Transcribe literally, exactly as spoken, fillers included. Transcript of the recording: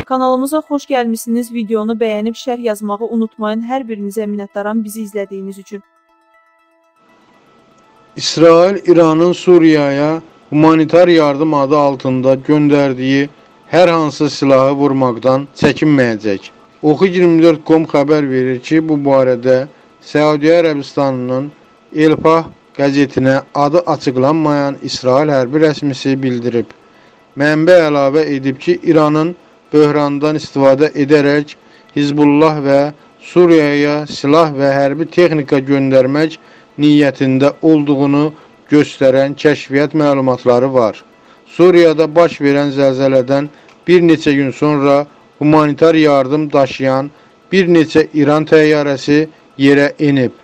Kanalımıza xoş gəlmişsiniz. Videonu bəyənib şərh yazmağı unutmayın. Hər birinizə minnətdaram bizi izlədiyiniz üçün. İsrail, İranın Suriyaya humanitar yardım adı altında göndərdiyi hər hansı silahı vurmaqdan çəkinməyəcək. Oxu iyirmi dörd nöqtə com xəbər verir ki, bu barədə Səudiyyə Ərəbistanının Elpah qəzetinə adı açıqlanmayan İsrail hərbi rəsmisi bildirib. Mənbə əlavə edib ki, İranın böhrandan istifadə edərək Hizbullah və Suriyaya silah və hərbi texnika göndərmək niyyətində olduğunu göstərən kəşfiyyat məlumatları var. Suriyada baş verən zəlzələdən bir neçə gün sonra humanitar yardım daşıyan bir neçə İran təyyarəsi yerə enib.